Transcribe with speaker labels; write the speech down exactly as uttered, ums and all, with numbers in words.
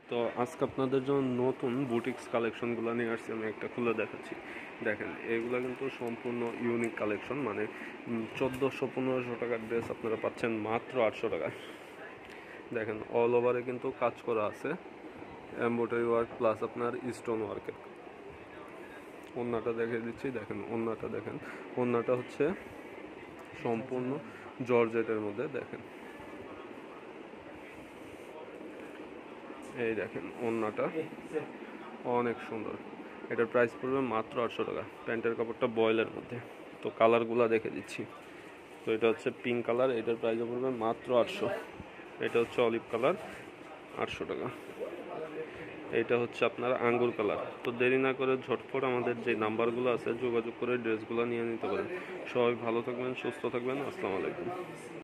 Speaker 1: তো আজকে আপনাদের জন্য নতুন বুটিক্স কালেকশনগুলো নিয়ে আসছি, আমি একটা খুলে দেখাচ্ছি। দেখেন, এগুলো কিন্তু সম্পূর্ণ ইউনিক কালেকশন, মানে চোদ্দোশো পনেরোশো টাকার ড্রেস আপনারা পাচ্ছেন মাত্র আটশো টাকায়। দেখেন, অল ওভারে কিন্তু কাজ করা আছে, এমব্রয়ডারি ওয়ার্ক প্লাস আপনার স্টোন ওয়ার্কের। ওড়নাটা দেখে দিচ্ছি, দেখেন ওড়নাটা দেখেন, ওড়নাটা হচ্ছে সম্পূর্ণ জর্জেটের মধ্যে। দেখেন, এই দেখেন ওড়নাটা অনেক সুন্দর। এটার প্রাইস পড়বে মাত্র আটশো টাকা। প্যান্টের কাপড়টা বয়েলের মধ্যে। তো কালারগুলো দেখে দিচ্ছি। তো এটা হচ্ছে পিঙ্ক কালার, এটার প্রাইসও পড়বে মাত্র আটশো। এটা হচ্ছে অলিভ কালার, আটশো টাকা। এটা হচ্ছে আপনার আঙ্গুর কালার। তো দেরি না করে ঝটফট আমাদের যে নাম্বারগুলো আছে যোগাযোগ করে ড্রেসগুলো নিয়ে নিতে পারেন। সবাই ভালো থাকবেন, সুস্থ থাকবেন। আসসালামু আলাইকুম।